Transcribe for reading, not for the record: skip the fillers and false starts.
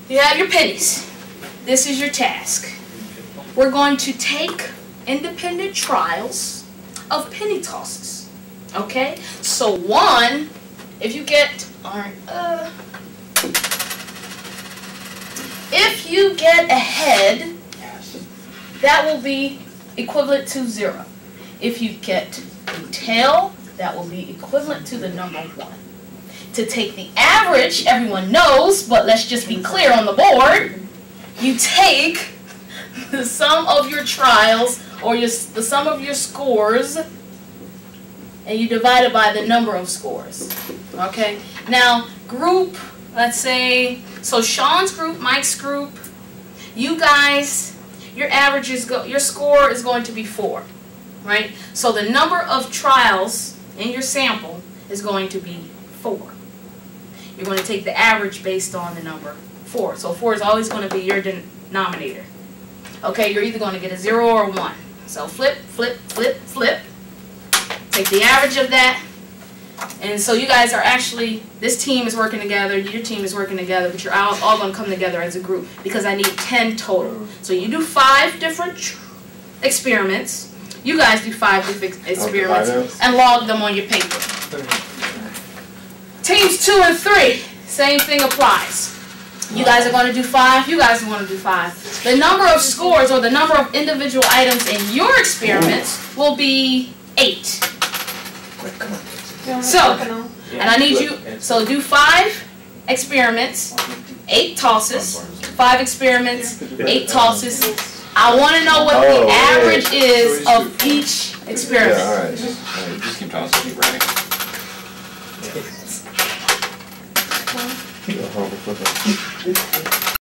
You have your pennies. This is your task. We're going to take independent trials of penny tosses. Okay? So one, if you get, if you get a head, that will be equivalent to 0. If you get a tail, that will be equivalent to the number 1. To take the average, everyone knows, but let's just be clear on the board. You take the sum of your trials, or the sum of your scores, and you divide it by the number of scores. Okay? Now, group, let's say, so Sean's group, Mike's group, you guys, your average is, your score is going to be 4. Right? So the number of trials in your sample is going to be 4. You're going to take the average based on the number 4. So 4 is always going to be your denominator. Okay, you're either going to get a 0 or a 1. So flip, flip, flip, flip. Take the average of that. And so you guys are actually, this team is working together, your team is working together, but you're all going to come together as a group because I need 10 total. So you do 5 different experiments. You guys do 5 different experiments and log them on your paper. Teams 2 and 3, same thing applies. You guys are going to do 5, you guys are going to do 5. The number of scores or the number of individual items in your experiments will be 8. So, and I need you, so do 5 experiments, 8 tosses, 5 experiments, 8 tosses. I want to know what the average is of each experiment. Yeah, alright. Just keep tossing, keep writing.